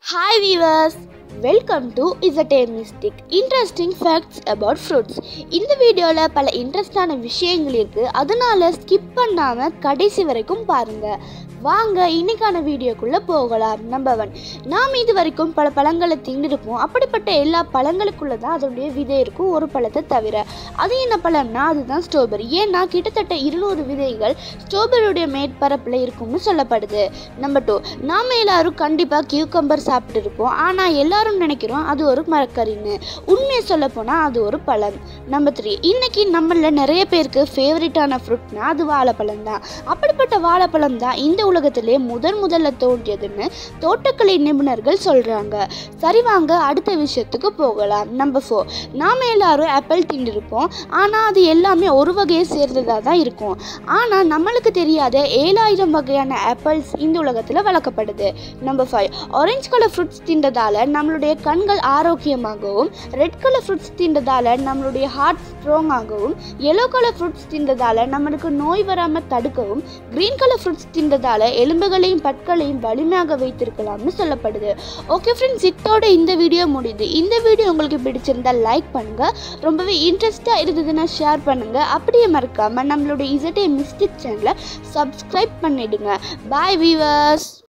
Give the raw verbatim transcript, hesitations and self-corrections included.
Hi viewers, welcome to Izate Mystic. Interesting facts about fruits. இந்த வீடியோல பல இன்ட்ரெஸ்டான விஷயங்கள் இருக்கு. அதனால ஸ்கிப் பண்ணாம கடைசி வரைக்கும் பாருங்க. வாங்க இன்னைக்கான வீடியோக்குள்ள போகலாம். நம்பர் ஒன், நாம் இது வரைக்கும் பல பழங்களை தின்னிருப்போம். அப்படிப்பட்ட எல்லா பழங்களுக்குள்ள தான் அதோடைய விதை இருக்கும், ஒரு பழத்தை தவிர. அது என்ன பழம்னா அதுதான் ஸ்ட்ராபெரி. ஏன்னா கிட்டத்தட்ட இருநூறு விதைகள் ஸ்ட்ராபெரியுடைய மேற்பரப்பில் இருக்கும்னு சொல்லப்படுது. நம்பர் டூ, நாம் எல்லாரும் கண்டிப்பாக கியூக்கம்பர் சாப்பிட்டு இருப்போம். ஆனால் எல்லாரும் நினைக்கிறோம் அது ஒரு மரக்கறின்னு. உண்மையை சொல்ல போனால் அது ஒரு பழம். நம்பர் த்ரீ, இன்னைக்கு நம்மள நிறைய பேருக்கு ஃபேவரட்டான ஃப்ரூட்னா அது வாழைப்பழம் தான். அப்படிப்பட்ட வாழைப்பழம் தான் இந்த உலகத்திலே முதன் முதல்ல தோன்றியதுன்னு தோட்டக்கலை நிபுணர்கள் சொல்றாங்க. சரி, வாங்க அடுத்த விஷயத்துக்கு போகலாம். நம்பர் ஃபோர், நாம எல்லாரும் ஆப்பிள் தின்னிருப்போம். ஆனால் அது எல்லாமே ஒரு வகையை சேர்ந்ததாக தான் இருக்கும். ஆனால் நம்மளுக்கு தெரியாத ஏழாயிரம் வகையான ஆப்பிள்ஸ் இந்த உலகத்தில் வளர்க்கப்படுது. Number five, orange colour fruits தின்றதால நம்மளுடைய கண்கள் ஆரோக்கியமாகவும், ரெட் கலர் ஃப்ரூட்ஸ் தின்றதால நம்மளுடைய ஹார்ட் ஸ்ட்ராங்காகவும், எல்லோ கலர் ஃப்ரூட்ஸ் தின்றதால நம்மளுக்கு நோய் வராமல் தடுக்கவும், கிரீன் கலர் ஃப்ரூட்ஸ் தின்றதால எலும்புகளையும் பற்களையும் வலிமையாக வைத்திருக்கலாம்னு சொல்லப்படுது. ஓகே ஃப்ரெண்ட்ஸ், இத்தோட இந்த வீடியோ முடியுது. இந்த வீடியோ உங்களுக்கு பிடிச்சிருந்தா லைக் பண்ணுங்க, ரொம்பவே இன்ட்ரெஸ்டா இருந்ததுன்னா ஷேர் பண்ணுங்க. அப்படியே மறக்காம நம்மளுடைய இசட்டே மிஸ்டிக் சேனலை சப்ஸ்கிரைப் பண்ணிடுங்க. Bye viewers.